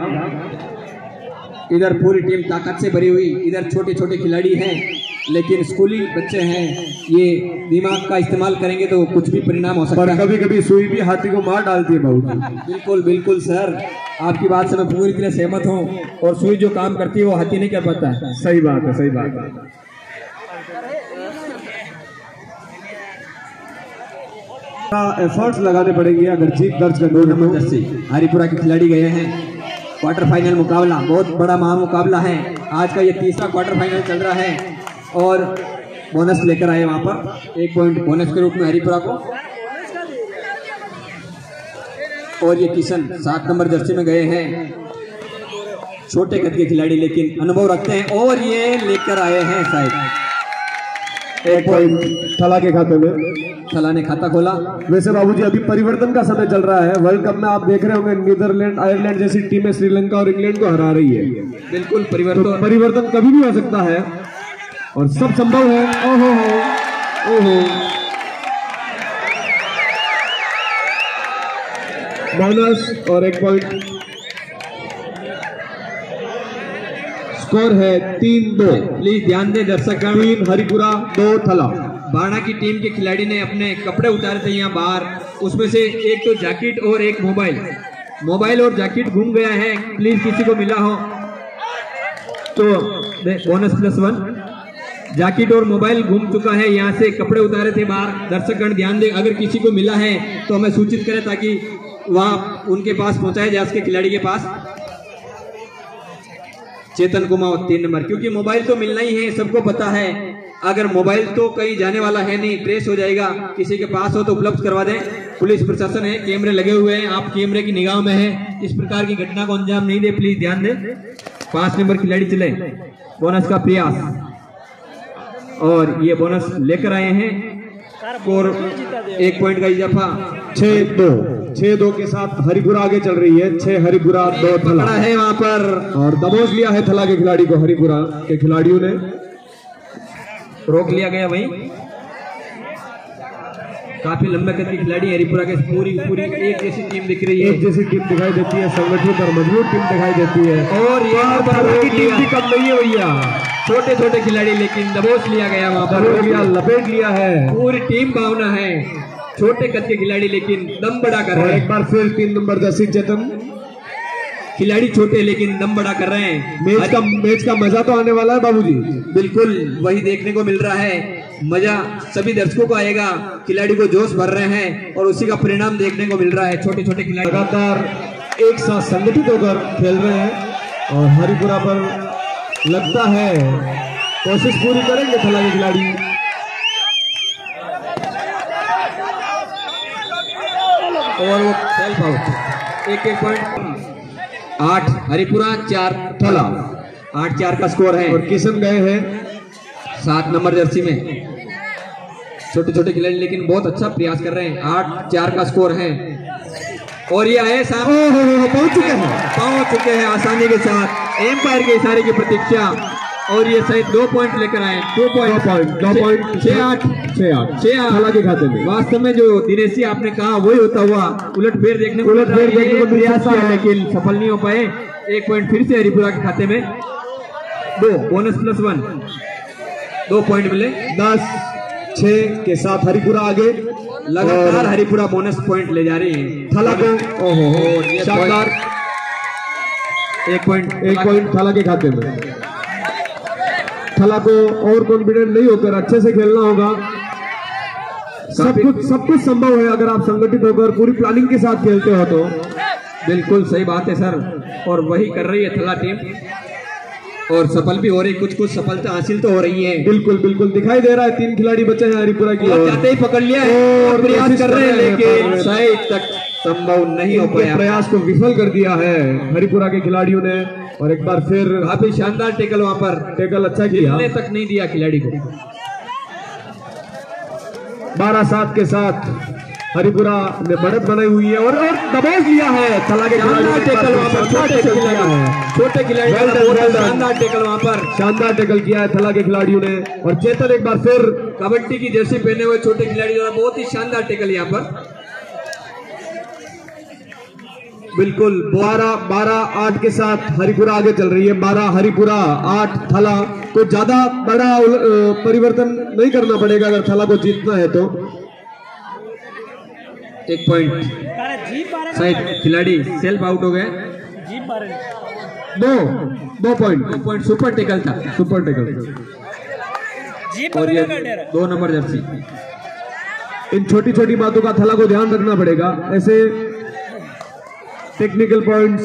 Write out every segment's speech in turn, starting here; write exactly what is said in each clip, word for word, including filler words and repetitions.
इधर पूरी टीम ताकत से भरी हुई, इधर छोटे छोटे खिलाड़ी हैं लेकिन स्कूली बच्चे हैं, ये दिमाग का इस्तेमाल करेंगे तो कुछ भी परिणाम हो सकता है। कभी कभी सुई भी हाथी को मार डालती है बहुत। बिल्कुल बिल्कुल सर, आपकी बात से मैं पूरी तरह सहमत हूँ, और सुई जो काम करती है वो हाथी नहीं कर पाता है। सही बात है, सही बात है। एफर्ट्स लगाने पड़ेंगे अगर जीत दर्ज करनी है। हरिपुरा के खिलाड़ी गए हैं क्वार्टर फाइनल मुकाबला, बहुत बड़ा महामुकाबला है। आज का ये तीसरा क्वार्टर फाइनल चल रहा है और बोनस लेकर आए वहां पर, एक पॉइंट बोनस के रूप में हरिपुरा को। और ये किशन सात नंबर जर्सी में गए हैं, छोटे कद के खिलाड़ी लेकिन अनुभव रखते हैं, और ये लेकर आए हैं शायद एक पॉइंट थला के खाते में। थला ने खाता खोला। वैसे बाबूजी अभी परिवर्तन का समय चल रहा है। वर्ल्ड कप में आप देख रहे होंगे नीदरलैंड, आयरलैंड जैसी टीमें श्रीलंका और इंग्लैंड को हरा रही है। बिल्कुल परिवर्तन तो परिवर्तन कभी भी हो सकता है और सब संभव है। ओहो हो ओहो बोनस और एक पॉइंट। स्कोर है तीन दो। प्लीज ध्यान दें दर्शक, तीन हरिपुरा दो थला। बाणा की टीम के खिलाड़ी ने अपने कपड़े उतारे थे यहाँ बाहर, उसमें से एक तो जैकेट और एक मोबाइल मोबाइल और जैकेट घूम गया है। प्लीज किसी को मिला हो तो बोनस प्लस वन। जैकेट और मोबाइल घूम चुका है, यहाँ से कपड़े उतारे थे बाहर। दर्शकगण ध्यान दें, अगर किसी को मिला है तो हमें सूचित करें ताकि वहां उनके पास पहुंचाया जाए, उसके खिलाड़ी के पास। चेतन कुमार तीन नंबर, क्योंकि मोबाइल तो मिलना ही है, सबको पता है। अगर मोबाइल तो कहीं जाने वाला है नहीं, ट्रेस हो जाएगा, किसी के पास हो तो उपलब्ध करवा दें। पुलिस प्रशासन है, कैमरे लगे हुए हैं, आप कैमरे की निगाह में हैं, इस प्रकार की घटना को अंजाम नहीं दे, प्लीज ध्यान दें। पांच नंबर खिलाड़ी चले, बोनस का प्रयास, और ये बोनस लेकर आए हैं। स्कोर एक पॉइंट का इजाफा, छह दो। छह दो के साथ हरिपुरा आगे चल रही है। छह हरिपुरा दो थला है वहां पर, और दबोच लिया है थला के खिलाड़ी को हरिपुरा के खिलाड़ियों ने। रोक लिया गया वहीं। काफी लंबे कद के खिलाड़ी हरिपुरा के, पूरी पूरी एक जैसी टीम दिख रही है, एक जैसी टीम दिखाई देती है, संगठित और मजबूत टीम दिखाई देती है। और यहाँ पर टीम भी कम नहीं है भैया, छोटे छोटे खिलाड़ी, लेकिन दबोच लिया गया वहां पर, लिया लपेट लिया है। पूरी टीम भावना है, छोटे कद के खिलाड़ी लेकिन दम बड़ा कर रहे हैं। एक बार फिर तीन नंबर जर्सी चेतन, खिलाड़ी छोटे लेकिन दम बड़ा कर रहे हैं। मैच का मैच का मजा तो आने वाला है बाबूजी। बिल्कुल वही देखने को मिल रहा है, मजा सभी दर्शकों को आएगा, खिलाड़ी को जोश भर रहे हैं और उसी का परिणाम देखने को मिल रहा है। छोटे छोटे खिलाड़ी लगातार एक साथ संगठित होकर खेल रहे हैं और हरिपुरा पर लगता है कोशिश पूरी करेंगे थला के खिलाड़ी। और वो सेल्फ आउट। एक एक पॉइंट, आठ हरिपुरा चार थला, आठ चार का स्कोर है। और किशन गए हैं सात नंबर जर्सी में। छोटे छोटे खिलाड़ी लेकिन बहुत अच्छा प्रयास कर रहे हैं। आठ चार का स्कोर है, और ये आए साहब पहुंच चुके हैं पहुंच चुके हैं आसानी के साथ, एम्पायर के इशारे की प्रतीक्षा, और ये शायद दो पॉइंट लेकर आए। दो पॉइंट दो पॉइंट छह आठ छह आठ छह आठ थला के खाते में। वास्तव में जो दिनेश जी आपने कहा वही होता हुआ, उलट फेर देखने को उलट फेर देखने को प्रयास किया लेकिन सफल नहीं हो पाए। एक पॉइंट फिर से हरिपुरा के खाते में, दो बोनस प्लस वन, दो पॉइंट मिले। दस छह के साथ हरिपुरा आगे, लगातार हरिपुरा बोनस पॉइंट ले जा रही है। थला को ओहो शानदार, एक पॉइंट एक पॉइंट थला के खाते में। थला को और कॉन्फिडेंट नहीं होकर अच्छे से खेलना होगा। सब कुछ सब कुछ संभव है अगर आप संगठित होकर पूरी प्लानिंग के साथ खेलते हो तो। बिल्कुल सही बात है सर, और वही कर रही है थला टीम, और सफल भी हो रही, कुछ कुछ सफलता हासिल तो हो रही है। बिल्कुल बिल्कुल दिखाई दे रहा है, तीन खिलाड़ी बचे हैं हरिपुरा की और जाते ही पकड़ लिया है और प्रयास कर रहे हैं, लेकिन शायद तक संभव नहीं हो पाया। प्रयास को विफल कर दिया है हरिपुरा के खिलाड़ियों ने, और एक बार फिर काफी शानदार टेकल वहां पर, टेकल अच्छा किया, तक नहीं दिया खिलाड़ी को। बारह सात के साथ हरिपुरा ने बढ़त बनाई हुई है और, और दबोच लिया है थला के खिलाड़ी। टेकल वहां पर छोटे खिलाड़ी छोटे खिलाड़ी शानदार टेकल वहां पर, शानदार टेकल किया है थला के खिलाड़ियों ने। और चेतन एक बार फिर कबड्डी की जर्सी पहने हुए छोटे खिलाड़ी द्वारा बहुत ही शानदार टेकल यहाँ पर। बिल्कुल बारह बारह आठ के साथ हरिपुरा आगे चल रही है। बारह हरिपुरा आठ थला। तो ज्यादा बड़ा परिवर्तन नहीं करना पड़ेगा अगर थला को जीतना है तो। एक पॉइंट साइड खिलाड़ी सेल्फ आउट हो गए। दो दो पॉइंट दो पॉइंट सुपर टेकल था। सुपर टेकल और ये दो नंबर जर्सी। इन छोटी छोटी बातों का थला को ध्यान रखना पड़ेगा। ऐसे टेक्निकल पॉइंट्स।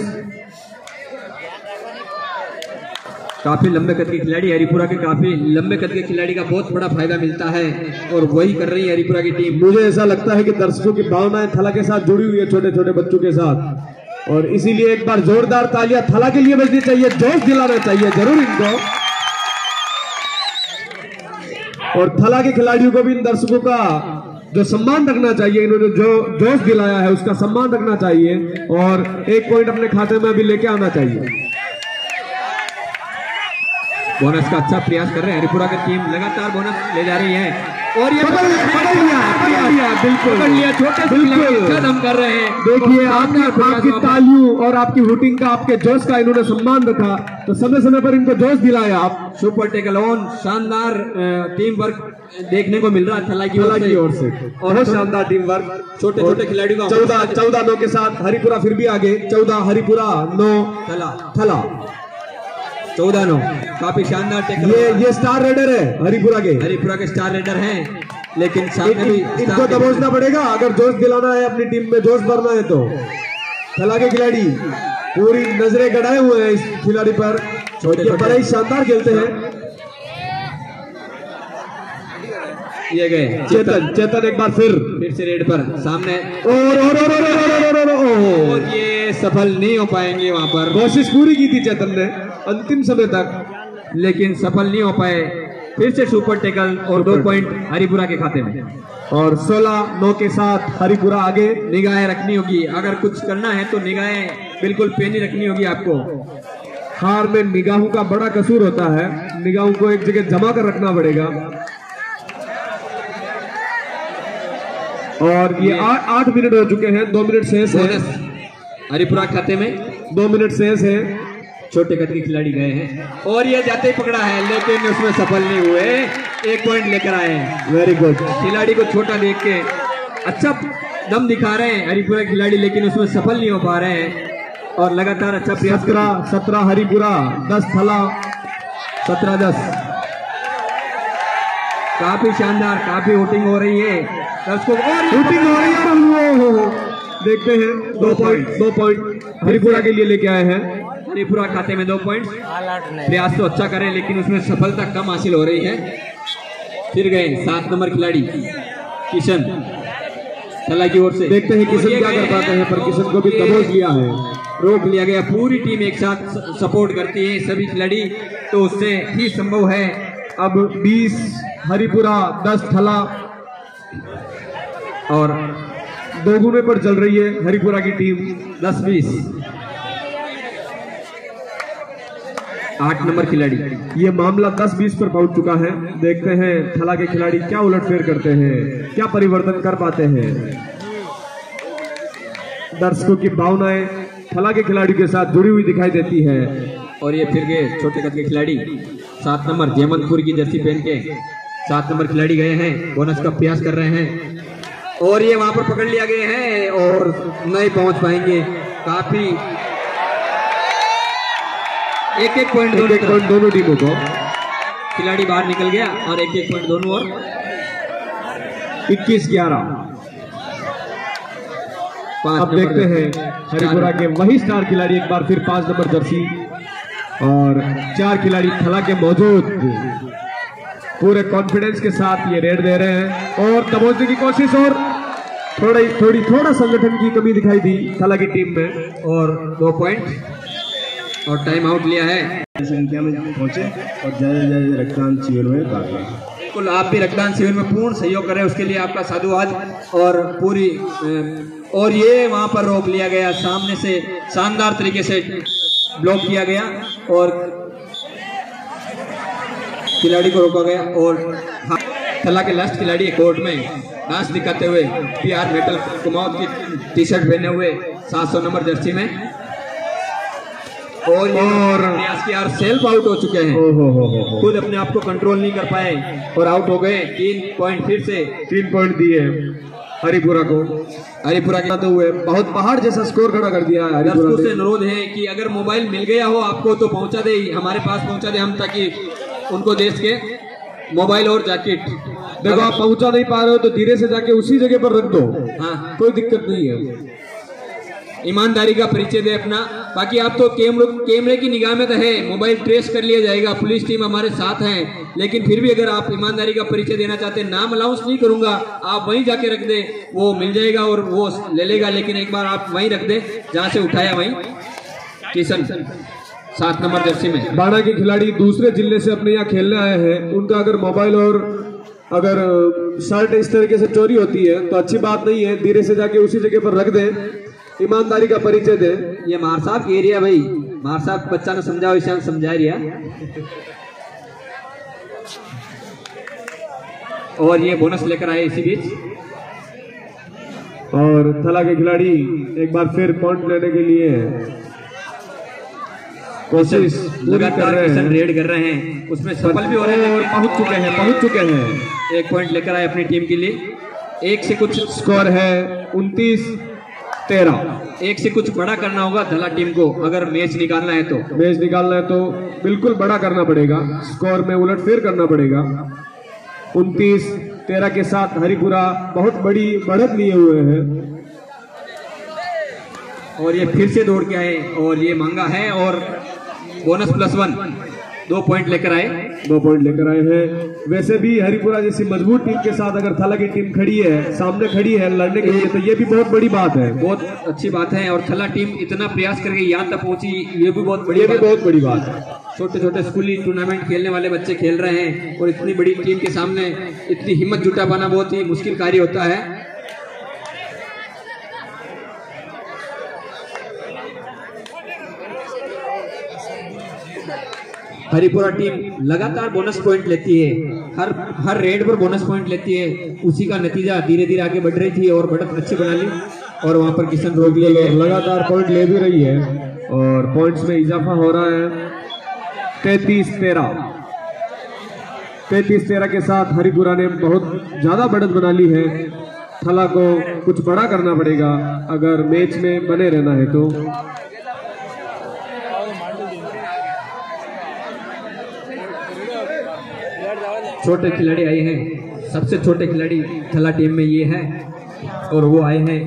काफी लंबे कद के खिलाड़ी हरिपुरा के काफी लंबे कद के खिलाड़ी का बहुत बड़ा फायदा मिलता है और वही कर रही है हरिपुरा की टीम। मुझे ऐसा लगता है कि दर्शकों की भावनाएं थला के साथ जुड़ी हुई है, छोटे छोटे बच्चों के साथ, और इसीलिए एक बार जोरदार तालियां थला के लिए बजनी चाहिए, जोश दिलाना चाहिए जरूर इनको। और थला के खिलाड़ियों को भी इन दर्शकों का जो सम्मान रखना चाहिए, इन्होंने जो जोश दिलाया है उसका सम्मान रखना चाहिए और एक पॉइंट अपने खाते में अभी लेके आना चाहिए। बोनस का अच्छा प्रयास कर रहे हैं हरिपुरा की टीम, लगातार बोनस ले जा रही है और ये पकड़ लिया, पकड़ लिया, पकड़ लिया, बिल्कुल पकड़ लिया। छोटे से कदम कर रहे हैं। देखिए आपकी आपकी तालियों और आपकी हुटिंग का, आपके जोश का इन्होंने सम्मान रखा, तो समय समय पर इनको जोश दिलाया आप। सुपर टेकल ऑन, शानदार टीम वर्क देखने को मिल रहा है थला की ओर से और बहुत शानदार टीम वर्क। छोटे छोटे खिलाड़ियों का चौदह चौदह नौ के साथ हरिपुरा फिर भी आगे। चौदह हरिपुरा, नौ थला थला। चौदह नौ काफी शानदार टेकल। ये ये स्टार रेडर है हरिपुरा के हरिपुरा के स्टार रेडर हैं, लेकिन सामने भी इनको दबोचना पड़ेगा अगर जोश दिलाना है, अपनी टीम में जोश भरना है तो। थला के खिलाड़ी पूरी नजरें गड़ाए हुए हैं इस खिलाड़ी पर, ये बड़ा ही शानदार खेलते हैं। ये गए चेतन चेतन एक बार फिर फिर से रेड पर सामने और और और और और और और ये सफल नहीं हो पाएंगे। वहां पर कोशिश पूरी की थी चेतन ने अंतिम समय तक, लेकिन सफल नहीं हो पाए। फिर से सुपर टेकल और दो पॉइंट हरिपुरा के खाते में। और सोलह नौ के साथ हरिपुरा आगे। निगाहें रखनी होगी, अगर कुछ करना है तो निगाहें बिल्कुल पेनी रखनी होगी आपको। हार में निगाहों का बड़ा कसूर होता है, निगाहों को एक जगह जमा कर रखना पड़ेगा। और ये आठ आठ मिनट हो चुके हैं, दो मिनट शेष है हरिपुरा खाते में, दो मिनट शेष है। छोटे कद के खिलाड़ी गए हैं और ये जाते ही पकड़ा है, लेकिन उसमें सफल नहीं हुए। एक पॉइंट लेकर आए हैं। Very good. खिलाड़ी को छोटा देख के अच्छा दम दिखा रहे हैं हरिपुरा खिलाड़ी, लेकिन उसमें सफल नहीं हो पा रहे हैं और लगातार अच्छा प्रयास। सत्रह सत्रह हरिपुरा, दस थला। सत्रह दस काफी शानदार, काफी वोटिंग हो रही है दर्शकों और वोटिंग हो रही है। हो, हो, हो। देखते हैं दो पॉइंट दो पॉइंट हरिपुरा के लिए लेके आए हैं। हरिपुरा खाते में दो पॉइंट। प्रयास तो अच्छा करें लेकिन उसमें सफलता कम हासिल हो रही है। फिर गए सात नंबर खिलाड़ी किशन थला की ओर से। देखते हैं किशन क्या कर पाते हैं, पर किशन को भी दबोच लिया है, रोक लिया गया। पूरी टीम एक साथ सपोर्ट करती है सभी खिलाड़ी, तो उससे ही संभव है। अब बीस हरिपुरा, दस थला और दो गुने पर चल रही है हरिपुरा की टीम। दस बीस आठ नंबर खिलाड़ी। ये मामला दस बीस पर पहुंच चुका है। देखते हैं थला के खिलाड़ी क्या उलटफेर करते हैं, क्या परिवर्तन कर पाते हैं। दर्शकों की भावनाएं थला के खिलाड़ी के साथ जुड़ी हुई दिखाई देती है। और ये फिर गए छोटे कद के खिलाड़ी सात नंबर जयमंतपुर की जर्सी पहन के सात नंबर खिलाड़ी गए हैं, बोनस का प्रयास कर रहे हैं और ये वहां पर पकड़ लिया गए हैं और नहीं पहुंच पाएंगे। काफी एक एक पॉइंट एक एक पॉइंट दोनों टीमों को। खिलाड़ी बाहर निकल गया और एक एक पॉइंट दोनों और इक्कीस ग्यारह। अब देखते हैं हरिपुरा के वही स्टार खिलाड़ी एक बार फिर पांच नंबर जर्सी और चार खिलाड़ी थला के मौजूद पूरे कॉन्फिडेंस के साथ ये रेड दे रहे हैं और दबोचने की कोशिश और थोड़ी थोड़ी थोड़ा संगठन की कमी दिखाई दी थला की टीम में। और दो पॉइंट और टाइम आउट लिया है। संख्या में पहुंचे और ज्यादा से ज्यादा रक्तदान शिविर में भाग लें। बिल्कुल, आप भी रक्तदान शिविर में पूर्ण सहयोग करें, उसके लिए आपका साधुवाद। और पूरी और ये वहां पर रोक लिया गया, सामने से शानदार तरीके से ब्लॉक किया गया और खिलाड़ी को रोका गया और थला के लास्ट खिलाड़ी कोर्ट में डांस दिखाते हुए पी आर मेटल कुमाऊं की टी शर्ट पहने हुए सात सौ नंबर जर्सी में, और ये और प्रयास की यार सेल्फ आउट हो चुके हैं। ओ हो हो हो खुद अपने आप को कंट्रोल नहीं कर पाए और आउट हो गए। तीन पॉइंट फिर से तीन पॉइंट दिए हरिपुरा को। हरिपुरा के तो हुए बहुत पहाड़ जैसा स्कोर खड़ा कर दिया है। दर्शकों से अनुरोध है कि अगर मोबाइल मिल गया हो आपको तो पहुंचा दे, हमारे पास पहुंचा दे हम, ताकि उनको देश के मोबाइल और जैकेट। देखो आप पहुंचा नहीं पा रहे हो तो धीरे से जाके उसी जगह पर रख दो। हाँ, कोई दिक्कत नहीं है। ईमानदारी का परिचय दे अपना। बाकी आप तो कैमरे कैमरे की निगाह में तो है, मोबाइल ट्रेस कर लिया जाएगा, पुलिस टीम हमारे साथ है, लेकिन फिर भी अगर आप ईमानदारी का परिचय देना चाहते हैं, नाम अलाउंस नहीं करूंगा, आप वहीं जाके रख दे, वो मिल जाएगा और वो ले लेगा, लेकिन एक बार आप वहीं रख दे जहां से उठाया वहीं। किशन सात नंबर जर्सी में। बाड़ा के खिलाड़ी दूसरे जिले से अपने यहाँ खेलने आए हैं, उनका अगर मोबाइल और अगर शर्ट इस तरीके से चोरी होती है तो अच्छी बात नहीं है, धीरे से जाके उसी जगह पर रख दे, ईमानदारी का परिचय दे। ये मार साहब की एरिया भाई, मार साहब बच्चा ने समझाओ, इसे समझा रिया। और ये बोनस लेकर आए इसी बीच। और थला के खिलाड़ी एक बार फिर पॉइंट लेने के लिए कोशिश लगातार किशन रेड कर रहे हैं, उसमें सफल भी हो रहे हैं, पहुंच चुके हैं पहुंच चुके हैं एक पॉइंट लेकर आए अपनी टीम के लिए। एक से कुछ स्कोर है उनतीस तेरह। एक से कुछ बड़ा करना होगा धला टीम को, अगर मैच निकालना है तो। मैच निकालना है तो बिल्कुल बड़ा करना पड़ेगा, स्कोर में उलटफेर करना पड़ेगा। उनतीस तेरह के साथ हरिपुरा बहुत बड़ी बढ़त लिए हुए हैं, और ये फिर से दौड़ के आए और ये मांगा है और बोनस प्लस वन, दो पॉइंट लेकर आए दो पॉइंट लेकर आए हैं। वैसे भी हरिपुरा जैसी मजबूत टीम के साथ अगर थला की टीम खड़ी है, सामने खड़ी है लड़ने के लिए, तो ये भी बहुत बड़ी बात है, बहुत अच्छी बात है। और थला टीम इतना प्रयास करके यहाँ तक पहुंची, ये भी बहुत बड़ी ये भी बहुत बड़ी बात है। छोटे छोटे स्कूली टूर्नामेंट खेलने वाले बच्चे खेल रहे हैं और इतनी बड़ी टीम के सामने इतनी हिम्मत जुटा पाना बहुत ही मुश्किल कार्य होता है। हरिपुरा टीम लगातार बोनस पॉइंट लेती है, हर हर रेड पर बोनस पॉइंट लेती है, उसी का नतीजा धीरे धीरे आगे बढ़ रही थी और बढ़त अच्छी बना ली, और वहां पर किशन रोक लिए लगातार पॉइंट ले भी रही है और पॉइंट्स में इजाफा हो रहा है। तैतीस तेरह तैतीस तेरह के साथ हरिपुरा ने बहुत ज्यादा बढ़त बना ली है। थला को कुछ बड़ा करना पड़ेगा अगर मैच में बने रहना है तो। छोटे खिलाड़ी आए हैं, सबसे छोटे खिलाड़ी थला टीम में ये है, और वो आए हैं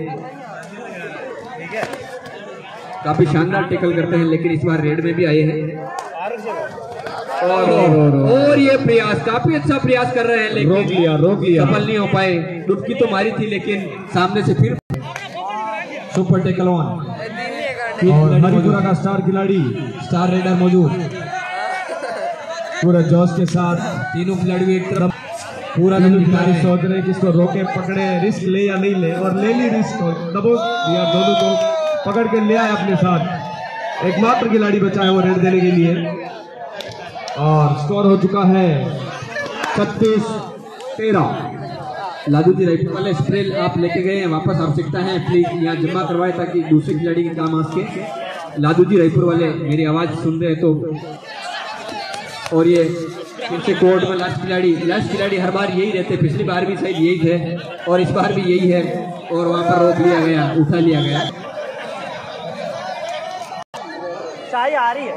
काफी शानदार टैकल करते हैं, लेकिन इस बार रेड में भी आए हैं। और, और, और ये प्रयास काफी अच्छा प्रयास कर रहे हैं, लेकिन रोक लिया रोक लिया सफल नहीं हो पाए। डुबकी तो मारी थी, लेकिन सामने से फिर सुपर टैकल ऑन। हरिपुरा का स्टार खिलाड़ी स्टार रेडर मौजूद, पूरा जोश के साथ तीनों खिलाड़ी एक तरफ पूरा खिलाड़ी सोच रहे कि इसको रोके पकड़े, रिस्क ले या नहीं ले, और ले ली रिस्क, दबो या दोनों को पकड़ के ले आए अपने साथ। एकमात्र खिलाड़ी बचा है वो रेड देने के लिए, और स्कोर हो चुका है छत्तीस तेरह। लादू जी राइफल वाले स्प्रे आप लेके गए हैं, वापस आवश्यकता है प्लीज यहाँ जमा करवाए ताकि दूसरे खिलाड़ी के काम आ सके। लादू जी रायपुर वाले मेरी आवाज सुन रहे हैं तो। और ये फिर से कोर्ट में लास्ट खिलाड़ी लास्ट खिलाड़ी हर बार यही रहते, पिछली बार भी शायद यही थे और इस बार भी यही है, और वहां पर रोक लिया गया, उठा लिया गया। चाय आ रही है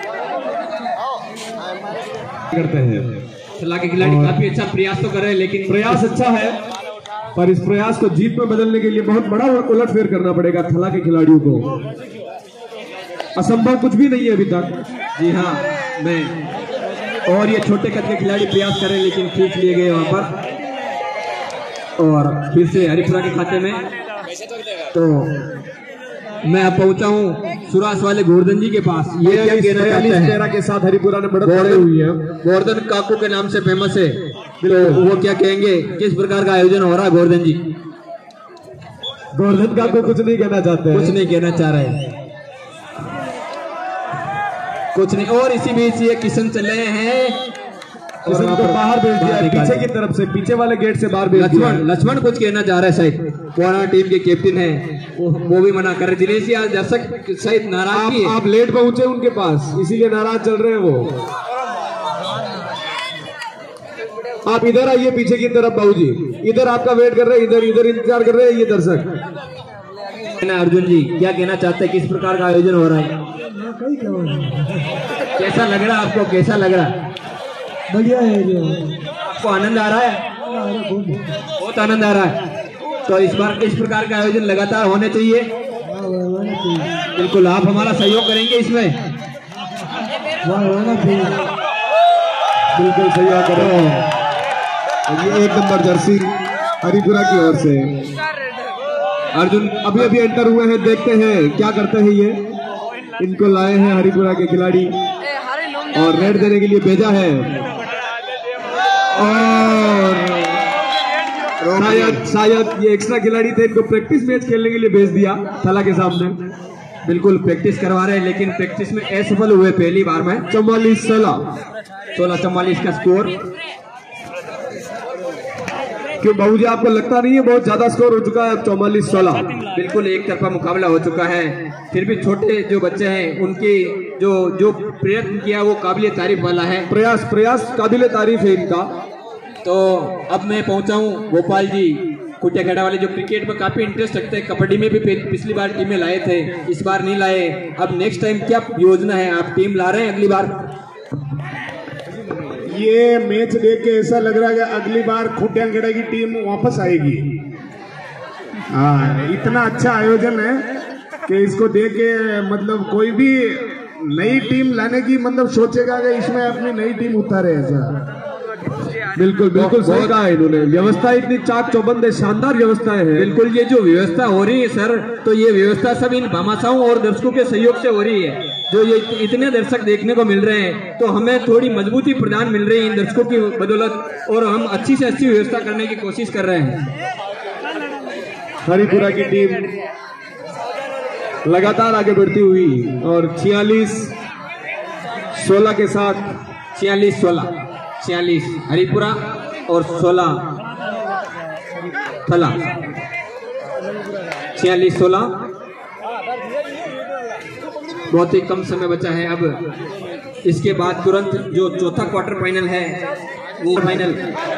करते हैं थला के खिलाड़ी काफी अच्छा प्रयास तो कर रहे हैं, लेकिन प्रयास अच्छा है, पर इस प्रयास को जीत में बदलने के लिए बहुत बड़ा उलटफेर करना पड़ेगा थला के खिलाड़ियों को। असंभव कुछ भी नहीं है अभी तक। जी हाँ, मैं और ये छोटे कद के खिलाड़ी प्रयास कर रहे हैं, लेकिन खींच लिए गए वहां पर, और फिर से हरिपुरा के खाते में। तो मैं अब पहुंचा हूँ सुरास वाले गोवर्धन जी के पास। ये क्या कहना चाहते हैं? तेरह के साथ हरिपुरा ने बढ़त बढ़ी हुई है, गोवर्धन काकू के नाम से फेमस है, तो वो क्या कहेंगे, किस प्रकार का आयोजन हो रहा है गोवर्धन जी? गोवर्धन काकू कुछ नहीं कहना चाहते, कुछ नहीं कहना चाह रहे, कुछ नहीं। और इसी बीच ये किशन चले हैं और उनको बाहर भेज दिया है, पीछे की तरफ से, पीछे वाले गेट से बाहर भेज दिया लक्ष्मण है। लक्ष्मण कुछ कहना चाह रहा है शायद, पुराना टीम के कैप्टन है, वो, वो भी मना कर रहे। दिनेश जी आज दर्शक शायद नाराज आप, आप लेट पहुंचे उनके पास, इसीलिए नाराज चल रहे हैं वो। आप इधर आइए पीछे की तरफ बाबूजी, इधर आपका वेट कर रहे हैं, इधर इधर इंतजार कर रहे हैं ये दर्शक। अर्जुन जी क्या कहना चाहते हैं, किस प्रकार का आयोजन हो रहा है, कैसा लग रहा है आपको, कैसा लग रहा है? बढ़िया है, आपको आनंद आ रहा है? बहुत आनंद आ रहा है। तो इस बार इस प्रकार का आयोजन लगातार होने चाहिए। बिल्कुल, आप हमारा सहयोग करेंगे इसमें? बिल्कुल सहयोग करें। ये एक नंबर जर्सी हरिपुरा की ओर से अर्जुन अभी अभी एंटर हुए हैं, देखते हैं क्या करते हैं ये। इनको लाए हैं हरिपुरा के खिलाड़ी और रेड देने के लिए भेजा है, और शायद शायद ये एक्स्ट्रा खिलाड़ी थे, इनको प्रैक्टिस मैच खेलने के लिए भेज दिया थाला के सामने। बिल्कुल प्रैक्टिस करवा रहे हैं, लेकिन प्रैक्टिस में असफल हुए पहली बार में। चौवालीस सोलह सोलह चौवालीस का स्कोर। क्यों बाबूजी, आपको लगता नहीं है बहुत ज्यादा स्कोर हो चुका है? चौवालीस सोलह बिल्कुल एक तरफा मुकाबला हो चुका है। फिर भी छोटे जो बच्चे हैं उनकी जो जो प्रयत्न किया वो काबिल तारीफ वाला है। प्रयास प्रयास काबिल तारीफ है इनका। तो अब मैं पहुंचा हूं गोपाल जी कुटियाखेड़ा वाले, जो क्रिकेट में काफी इंटरेस्ट रखते हैं। कबड्डी में भी पिछली बार टीमें लाए थे, इस बार नहीं लाए। अब नेक्स्ट टाइम क्या योजना है, आप टीम ला रहे हैं अगली बार? ये मैच देख के ऐसा लग रहा है कि अगली बार खुटियाखेड़ा की टीम वापस आएगी। हाँ, इतना अच्छा आयोजन है कि इसको देख के मतलब कोई भी नई टीम लाने की मतलब सोचेगा कि इसमें अपनी नई टीम उतारे। ऐसा बिल्कुल बिल्कुल सही कहा है इन्होंने। व्यवस्था इतनी चाक चौबंद है, शानदार व्यवस्थाएं हैं। बिल्कुल, ये जो व्यवस्था हो रही है सर, तो ये व्यवस्था सब इन भामाशाहों और दर्शकों के सहयोग से हो रही है। जो ये इतने दर्शक देखने को मिल रहे हैं, तो हमें थोड़ी मजबूती प्रदान मिल रही है इन दर्शकों की बदौलत, और हम अच्छी से अच्छी व्यवस्था करने की कोशिश कर रहे हैं। हरिपुरा की टीम लगातार आगे बढ़ती हुई और छियालीस सोलह के साथ छियालीस सोलह छियालीस हरिपुरा और सोलह थला। छियालीस सोलह, बहुत ही कम समय बचा है। अब इसके बाद तुरंत जो चौथा क्वार्टर फाइनल है वो फाइनल।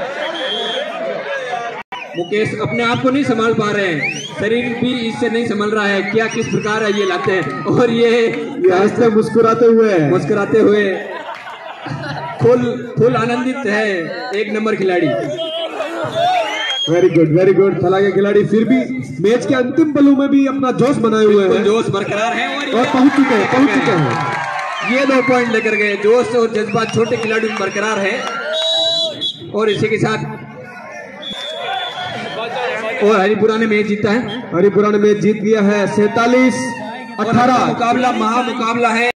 मुकेश अपने आप को नहीं संभाल पा रहे हैं, शरीर भी इससे नहीं संभल रहा है। क्या किस प्रकार है ये लाते हैं, और ये हंसते मुस्कुराते हुए मुस्कुराते हुए फुल फुल आनंदित है। एक नंबर खिलाड़ी। Very good very good. Thala के खिलाड़ी फिर भी मैच के अंतिम पलों में भी अपना जोश बनाए हुए हैं, जोश बरकरार है और, और पहुंच चुके हैं पहुंच चुके हैं ये दो पॉइंट लेकर गए। जोश और जज्बात छोटे खिलाड़ी में बरकरार है। और इसी के साथ और हरिपुरा ने मैच जीता है। हरिपुरा ने मैच जीत लिया है सैतालीस अठारह। मुकाबला महा मुकाबला है।